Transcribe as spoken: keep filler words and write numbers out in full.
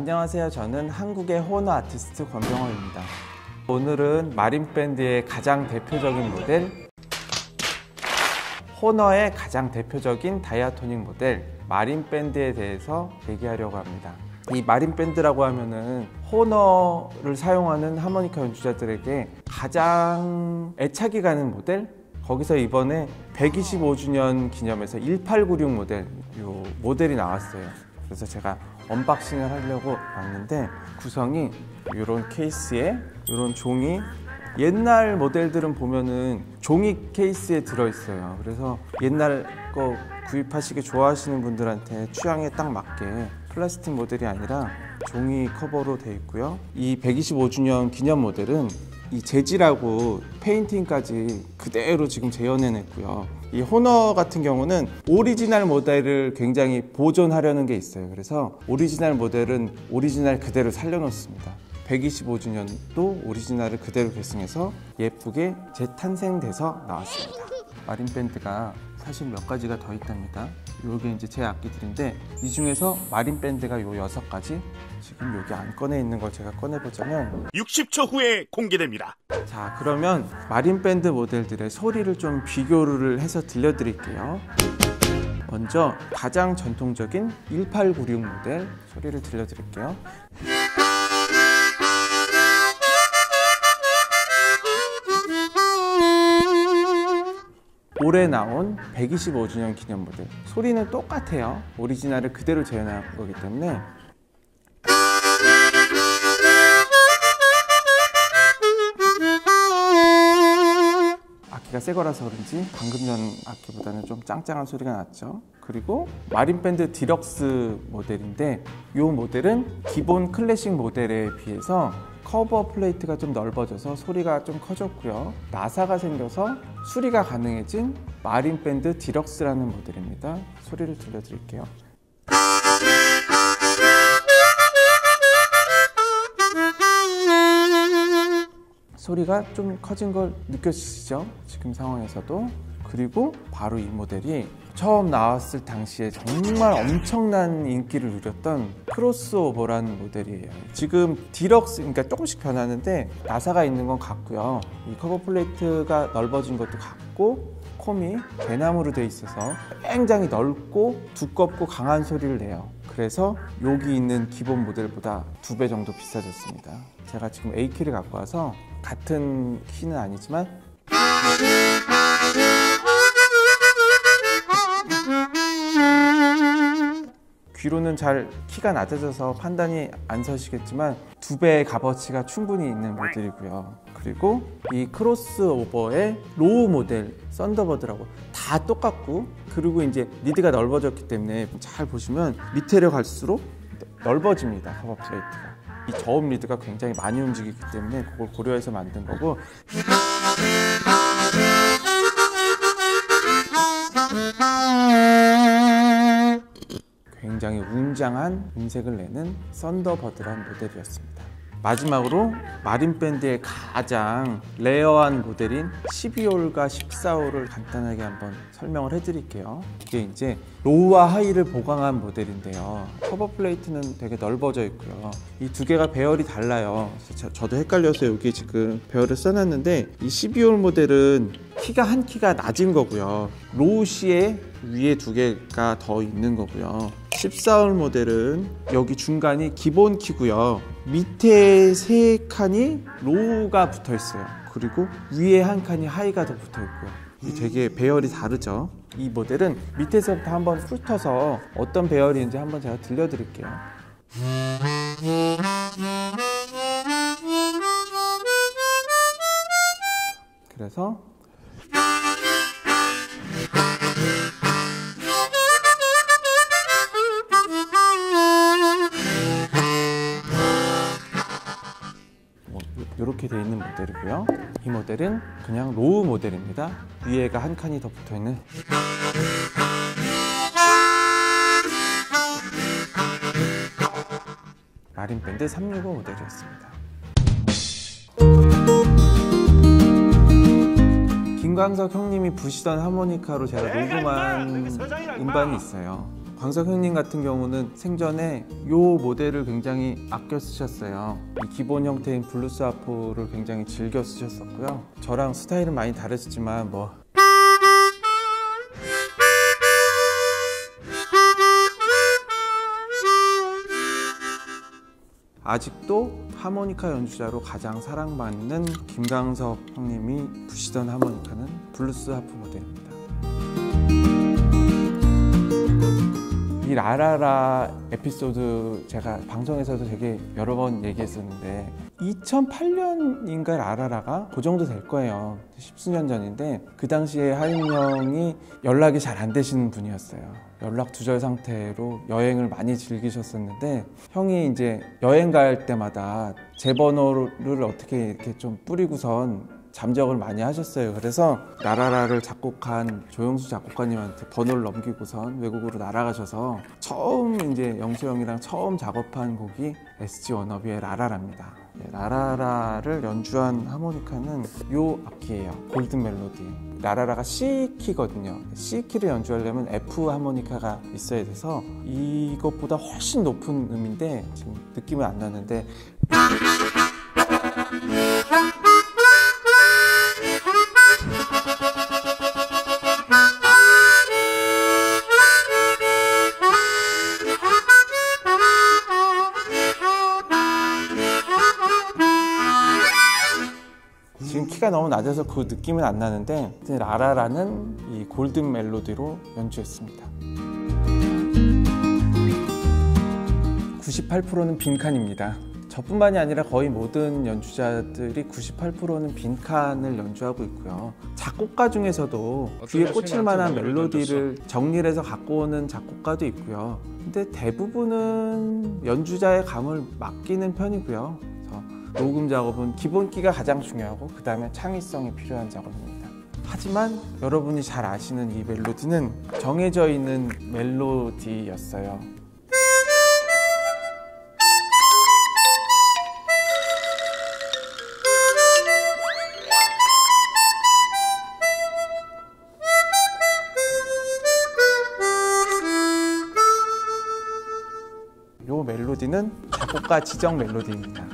안녕하세요. 저는 한국의 호너 아티스트 권병호입니다. 오늘은 마린밴드의 가장 대표적인 모델, 호너의 가장 대표적인 다이아토닉 모델 마린밴드에 대해서 얘기하려고 합니다. 이 마린밴드라고 하면은 호너를 사용하는 하모니카 연주자들에게 가장 애착이 가는 모델, 거기서 이번에 백이십오 주년 기념해서 일팔구육 모델, 요 모델이 나왔어요. 그래서 제가 언박싱을 하려고 왔는데, 구성이 이런 케이스에 이런 종이, 옛날 모델들은 보면은 종이 케이스에 들어있어요. 그래서 옛날 거 구입하시기 좋아하시는 분들한테 취향에 딱 맞게 플라스틱 모델이 아니라 종이 커버로 되어 있고요. 이 백이십오 주년 기념 모델은 이 재질하고 페인팅까지 그대로 지금 재현해냈고요. 이 호너 같은 경우는 오리지널 모델을 굉장히 보존하려는 게 있어요. 그래서 오리지널 모델은 오리지널 그대로 살려놓습니다. 백이십오 주년도 오리지널을 그대로 계승해서 예쁘게 재탄생돼서 나왔습니다. 마린밴드가 사실 몇 가지가 더 있답니다. 요게 이제 제 악기들인데, 이 중에서 마린밴드가 요 여섯 가지, 지금 여기 안 꺼내 있는 걸 제가 꺼내보자면 육십 초 후에 공개됩니다. 자, 그러면 마린밴드 모델들의 소리를 좀 비교를 해서 들려드릴게요. 먼저 가장 전통적인 일팔구육 모델 소리를 들려드릴게요. 올해 나온 백이십오 주년 기념 모델, 소리는 똑같아요. 오리지널을 그대로 재현한 거기 때문에. 악기가 새 거라서 그런지 방금 전 악기보다는 좀 짱짱한 소리가 났죠. 그리고 마린밴드 디럭스 모델인데, 이 모델은 기본 클래식 모델에 비해서 커버 플레이트가 좀 넓어져서 소리가 좀 커졌고요. 나사가 생겨서 수리가 가능해진 마린밴드 디럭스라는 모델입니다. 소리를 들려드릴게요. 소리가 좀 커진 걸 느껴지시죠? 지금 상황에서도. 그리고 바로 이 모델이 처음 나왔을 당시에 정말 엄청난 인기를 누렸던 크로스오버라는 모델이에요. 지금 디럭스, 그러니까 조금씩 변하는데 나사가 있는 건 같고요. 이 커버 플레이트가 넓어진 것도 같고, 콤이 대나무로 돼 있어서 굉장히 넓고 두껍고 강한 소리를 내요. 그래서 여기 있는 기본 모델보다 두 배 정도 비싸졌습니다. 제가 지금 A키를 갖고 와서 같은 키는 아니지만 귀로는 잘 키가 낮아져서 판단이 안 서시겠지만 두 배의 값어치가 충분히 있는 모델이고요. 그리고 이 크로스오버의 로우 모델 썬더버드라고 다 똑같고, 그리고 이제 리드가 넓어졌기 때문에 잘 보시면 밑에를 갈수록 넓어집니다. 커버 플레이트가. 이 저음 리드가 굉장히 많이 움직이기 때문에 그걸 고려해서 만든 거고, 굉장히 웅장한 음색을 내는 썬더버드란 모델이었습니다. 마지막으로 마린밴드의 가장 레어한 모델인 십이 홀과 십사 홀을 간단하게 한번 설명을 해드릴게요. 이게 이제 로우와 하이를 보강한 모델인데요. 커버 플레이트는 되게 넓어져 있고요. 이 두 개가 배열이 달라요. 저, 저도 헷갈려서 여기 지금 배열을 써놨는데, 이 십이 홀 모델은 키가 한 키가 낮은 거고요. 로우 C에 위에 두 개가 더 있는 거고요. 십사 홀 모델은 여기 중간이 기본 키고요. 밑에 세 칸이 로우가 붙어 있어요. 그리고 위에 한 칸이 하이가 더 붙어 있고요. 되게 배열이 다르죠. 이 모델은 밑에서부터 한번 훑어서 어떤 배열인지 한번 제가 들려드릴게요. 그래서 이렇게 되어 있는 모델이고요. 이 모델은 그냥 로우 모델입니다. 위에가 한 칸이 더 붙어 있는. 마린밴드 삼백육십오 모델이었습니다. 김광석 형님이 부시던 하모니카로 제가 녹음한 음반이 있어요. 광석형님 같은 경우는 생전에 이 모델을 굉장히 아껴 쓰셨어요. 이 기본 형태인 블루스 하프를 굉장히 즐겨 쓰셨었고요. 저랑 스타일은 많이 다르시지만 뭐 아직도 하모니카 연주자로 가장 사랑받는 김광석 형님이 부시던 하모니카는 블루스 하프 모델입니다. 이 라라라 에피소드 제가 방송에서도 되게 여러 번 얘기했었는데 이천팔 년인가 라라라가 그 정도 될 거예요. 십수년 전인데 그 당시에 하임 형이 연락이 잘 안 되시는 분이었어요. 연락 두절 상태로 여행을 많이 즐기셨었는데 형이 이제 여행 갈 때마다 제 번호를 어떻게 이렇게 좀 뿌리고선 잠적을 많이 하셨어요. 그래서 라라라를 작곡한 조영수 작곡가님한테 번호를 넘기고선 외국으로 날아가셔서 처음 이제 영수 형이랑 처음 작업한 곡이 에스지 워너비의 라라라입니다. 네, 라라라를 연주한 하모니카는 요 악기예요. 골든 멜로디. 라라라가 C키거든요. C키를 연주하려면 F 하모니카가 있어야 돼서 이것보다 훨씬 높은 음인데 지금 느낌은 안 나는데 지금 키가 너무 낮아서 그 느낌은 안 나는데 라라라는 이 골든 멜로디로 연주했습니다. 구십팔 퍼센트는 빈칸입니다. 저뿐만이 아니라 거의 모든 연주자들이 구십팔 퍼센트는 빈칸을 연주하고 있고요. 작곡가 중에서도 귀에 꽂힐 만한 멜로디를 정리를 해서 갖고 오는 작곡가도 있고요. 근데 대부분은 연주자의 감을 맡기는 편이고요. 그래서 녹음 작업은 기본기가 가장 중요하고 그 다음에 창의성이 필요한 작업입니다. 하지만 여러분이 잘 아시는 이 멜로디는 정해져 있는 멜로디였어요. 이 멜로디는 작곡가 지정 멜로디입니다.